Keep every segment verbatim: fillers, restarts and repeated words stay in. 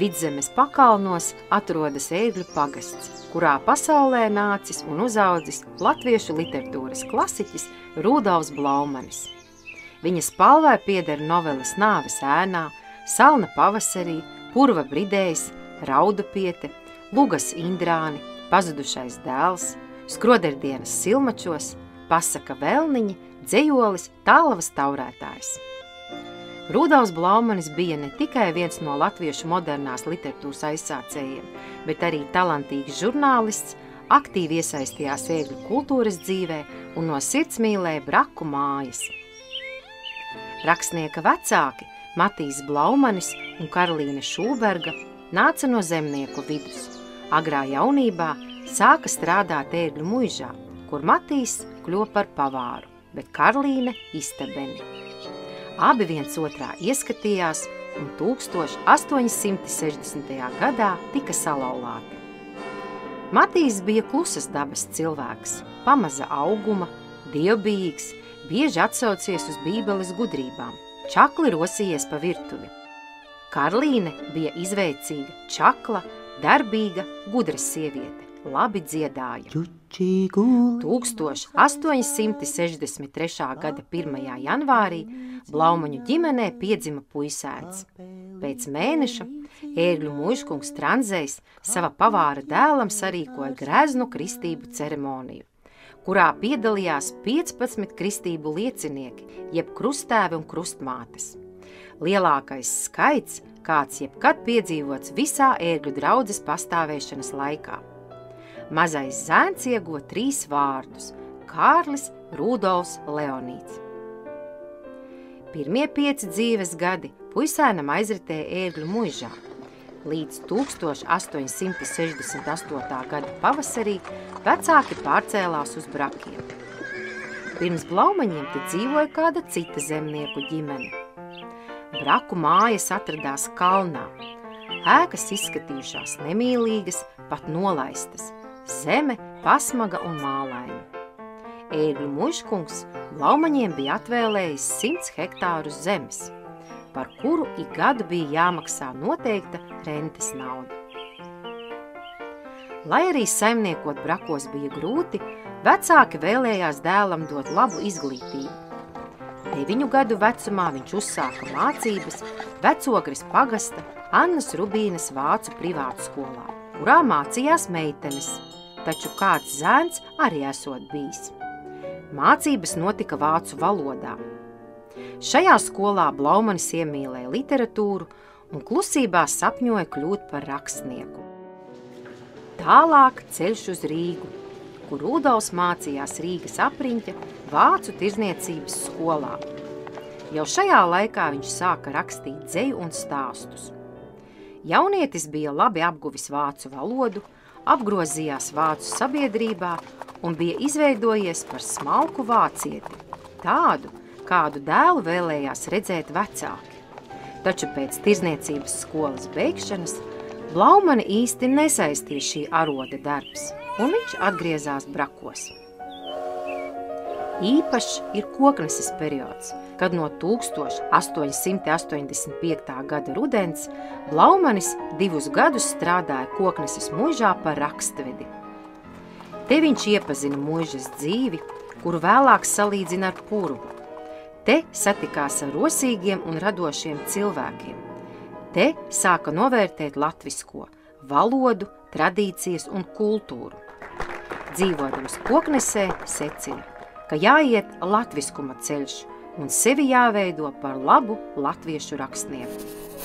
Vidzemes pakalnos atrodas Ērgļu pagasts, kurā pasaulē nācis un uzaudzis latviešu literatūras klasiķis Rudolfs Blaumanis. Viņa spalvai pieder noveles Nāves ēnā, Salna pavasarī, Purva bridējs, Raudupiete, Lugas Indrāni, Pazudušais dēls, Skroderdienas silmačos, Pasaka Velniņi, dzejolis Tālavas taurētājs. Rudolfs Blaumanis bija ne tikai viens no latviešu modernās literatūras aizsācējiem, bet arī talantīgs žurnālists, aktīvi iesaistījās Ērgļu kultūras dzīvē un no sirds mīlēja Braku mājas. Rakstnieka vecāki Matīs Blaumanis un Karlīne Šūberga nāca no zemnieku vidus. Agrā jaunībā sāka strādāt Ērgļu muižā, kur Matīs kļuva par pavāru, bet Karlīne istabeni. Abi viens otrā ieskatījās un tūkstoš astoņi simti sešdesmitajā gadā tika salauzti. Matīs bija klusas dabas cilvēks, pamaza auguma, dievbijīgs, bieži atsaucies uz bībeles gudrībām, čakli rosījies pa virtuvi. Karlīne bija izveicīga, čakla, darbīga, gudra sieviete, labi dziedāja. tūkstoš astoņi simti sešdesmit trešā gada pirmajā janvārī Blaumaņu ģimenē piedzima puisēns. Pēc mēneša Ērgļu muižkungs Tranzejs sava pavāra dēlam sarīkoja greznu kristību ceremoniju, kurā piedalījās piecpadsmit kristību liecinieki, jeb krustēvi un krustmātes. Lielākais skaits, kāds jebkad piedzīvots visā Ērgļu draudzes pastāvēšanas laikā. Mazais zēns ieguva trīs vārdus – Kārlis Rudolfs Leonīds. Pirmie pieci dzīves gadi puisēnam aizritēja Ērgļu muižā. Līdz tūkstoš astoņi simti sešdesmit astotā gada pavasarī vecāki pārcēlās uz Brakiem. Pirms Blaumaņiem te dzīvoja kāda cita zemnieku ģimene. Braku mājas atradās kalnā. Ēkas izskatījušās nemīlīgas, pat nolaistas. Zeme pasmaga un mālaina. Ērgļu muižkungs Blaumaņiem bija atvēlējis simts hektārus zemes, par kuru ik gadu bija jāmaksā noteikta rentes nauda. Lai arī saimniekot Brakos bija grūti, vecāki vēlējās dēlam dot labu izglītību. Deviņu gadu vecumā viņš uzsāka mācības Vecogres pagasta Annas Rubīnes vācu privātu skolā, kurā mācījās meitenes, taču kāds zēns arī esot bijis. Mācības notika vācu valodā. Šajā skolā Blaumanis iemīlēja literatūru un klusībā sapņoja kļūt par rakstnieku. Tālāk ceļš uz Rīgu, kur Rudolfs mācījās Rīgas apriņķa vācu tirzniecības skolā. Jau šajā laikā viņš sāka rakstīt dzeju un stāstus. Jaunietis bija labi apguvis vācu valodu, apgrozījās vācu sabiedrībā un bija izveidojies par smalku vācieti, tādu, kādu dēlu vēlējās redzēt vecāki. Taču pēc tirzniecības skolas beigšanas Blaumani īsti nesaistīja šī aroda darbs, un viņš atgriezās Brakos. Īpašs ir Kokneses periods, kad no tūkstoš astoņi simti astoņdesmit piektā gada rudens Blaumanis divus gadus strādāja Kokneses muižā par rakstvedi. Te viņš iepazina muižas dzīvi, kuru vēlāk salīdzina ar Purvu. Te satikās ar rosīgiem un radošiem cilvēkiem. Te sāka novērtēt latvisko valodu, tradīcijas un kultūru. Dzīvodams Koknesē secina, ka jāiet latviskuma ceļš un sevi jāveido par labu latviešu rakstnieku.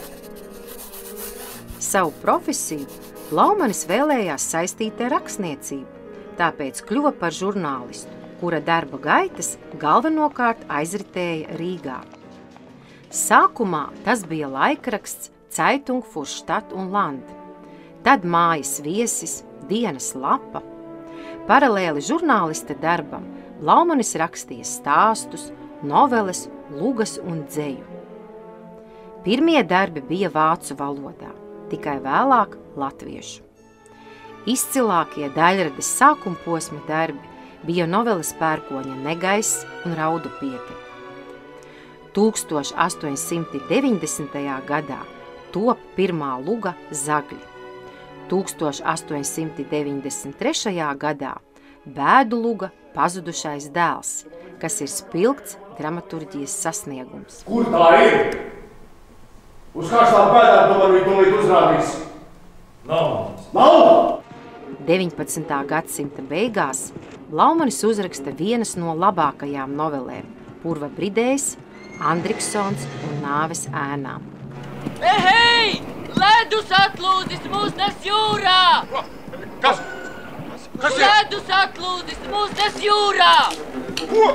Savu profesiju Blaumanis vēlējās saistīt ar rakstniecību, tāpēc kļuva par žurnālistu, kura darba gaitas galvenokārt aizritēja Rīgā. Sākumā tas bija laikraksts Zeitung für Stadt und Land, tad mājas viesis, dienas lapa. Paralēli žurnālista darbam Blaumanis rakstīja stāstus, noveles, lugas un dzeju. Pirmie darbi bija vācu valodā, tikai vēlāk latviešu. Izcilākie daļrades sākuma posma darbi bija noveles Pērkoņa negaiss un Raudupiete. tūkstoš astoņi simti deviņdesmitajā gadā top pirmā luga Zagļi. tūkstoš astoņsimt deviņdesmit trešajā gadā Bēdu luga Pazudušais dēls, kas ir spilgts dramaturģijas sasniegums. Kur tā ir? Uz karstām pēdām tomēr viņi tūlīt uzrādīs. Nav. Nav? deviņpadsmitā gadsimta beigās Blaumanis uzraksta vienas no labākajām novelēm – Purva bridējs, Andriksons un Nāves ēnām. Ehei! Ledus atlūdis mūs nes jūrā! Kas? Kas ir? Ledus atlūdis mūs nes jūrā! Ko?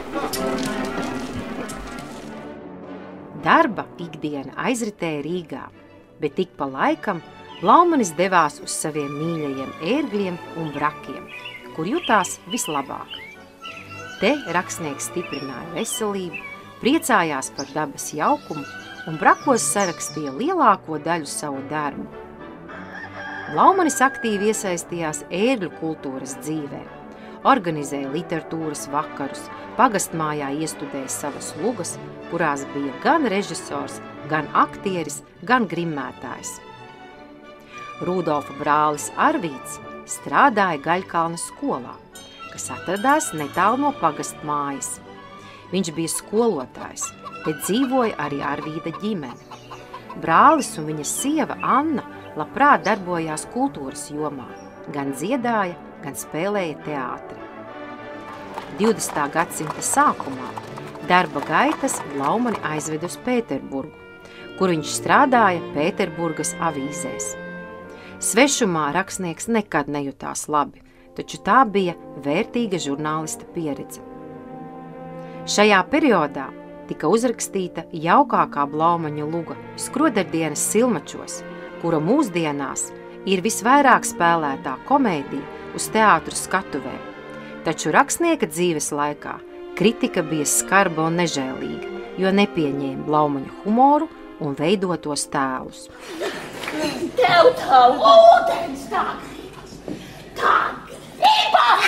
Darba ikdiena aizritēja Rīgā, bet tik pa laikam Blaumanis devās uz saviem mīļajiem ērgļiem un brakiem, kur jutās vislabāk. Te rakstnieks stiprināja veselību, priecājās par dabas jaukumu un brakos sarakstīja lielāko daļu savu darbu. Blaumanis aktīvi iesaistījās ērgļu kultūras dzīvē, organizēja literatūras vakarus, pagastmājā iestudēja savas lugas, kurās bija gan režisors, gan aktieris, gan grimmētājs. Rudolfa brālis Arvīds strādāja Gaļkalna skolā, kas atradās netālu no pagastmājas. Viņš bija skolotājs, bet dzīvoja arī Arvīda ģimene. Brālis un viņa sieva Anna labprāt darbojās kultūras jomā, gan dziedāja, gan spēlēja teātri. divdesmitā gadsimta sākumā darba gaitas Blaumani aizveda uz Pēterburgu, kur viņš strādāja Pēterburgas avīzēs. Svešumā rakstnieks nekad nejutās labi, taču tā bija vērtīga žurnālista pieredze. Šajā periodā tika uzrakstīta jaukākā Blaumaņa luga Skrodardienas Silmačos, kura mūsdienās ir visvairāk spēlētā komēdija uz teātru skatuvēm, taču rakstnieka dzīves laikā kritika bija skarba un nežēlīga, jo nepieņēma Blaumaņa humoru un veidotos tēlus. Tev tā ūdens tā gribas, tā gribas!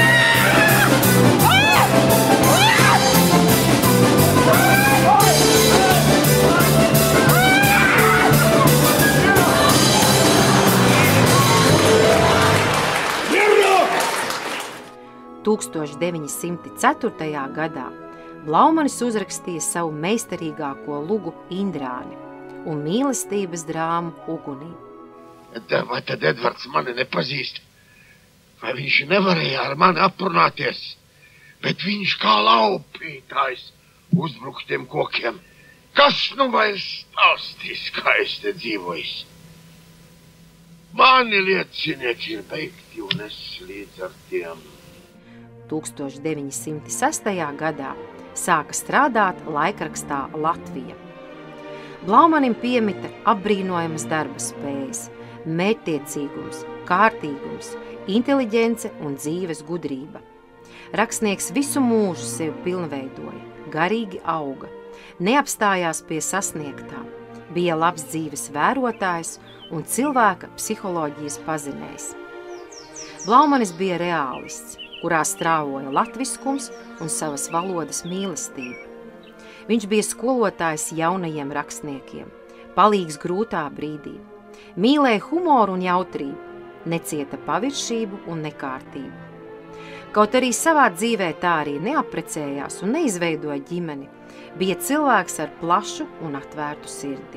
tūkstoš deviņi simti ceturtajā gadā Blaumanis uzrakstīja savu meistarīgāko lugu Indrāni un mīlestības drāmu Ugunī. Vai tad Edvards mani nepazīst? Vai viņš nevarēja ar mani aprunāties? Bet viņš kā laupītājs uzbruk tiem kokiem. Kas nu vairs stāstīs, kā es te dzīvojis? Mani liecinieki ir beigti un es līdz ar tiem. tūkstoš deviņi simti sestajā gadā sāka strādāt laikrakstā Latvija. Blaumanim piemita apbrīnojamas darba spējas, mērķtiecīgums, kārtīgums, inteliģence un dzīves gudrība. Rakstnieks visu mūžu sevi pilnveidoja, garīgi auga, neapstājās pie sasniegtā, bija labs dzīves vērotājs un cilvēka psiholoģijas pazinējs. Blaumanis bija reālists, kurā strāvoja latviskums un savas valodas mīlestība. Viņš bija skolotājs jaunajiem rakstniekiem, palīgs grūtā brīdī, mīlēja humoru un jautrību, necieta paviršību un nekārtību. Kaut arī savā dzīvē tā arī neaprecējās un neizveidoja ģimeni, bija cilvēks ar plašu un atvērtu sirdi.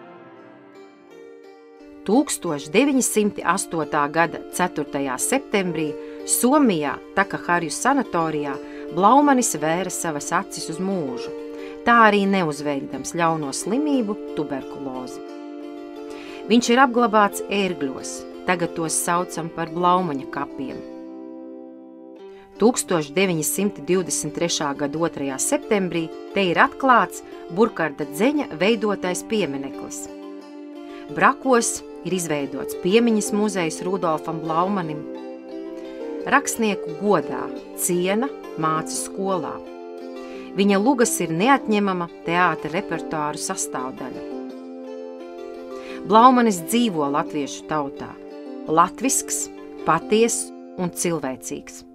tūkstoš deviņi simti astotā gada ceturtajā septembrī Somijā Takaharju sanatorijā Blaumanis vēra savas acis uz mūžu, tā arī neuzveikdams ļauno slimību tuberkulozi. Viņš ir apglabāts ērgļos, tagad tos saucam par Blaumaņa kapiem. tūkstoš deviņi simti divdesmit trešā gada otrajā septembrī te ir atklāts Burkarda Dzeņa veidotais piemineklis. Brakos ir izveidots piemiņas muzejs Rudolfam Blaumanim. Rakstnieku godā ciena māca skolā. Viņa lugas ir neatņemama teātra repertuāru sastāvdaļa. Blaumanis dzīvo latviešu tautā, latvisks, patiess un cilvēcīgs.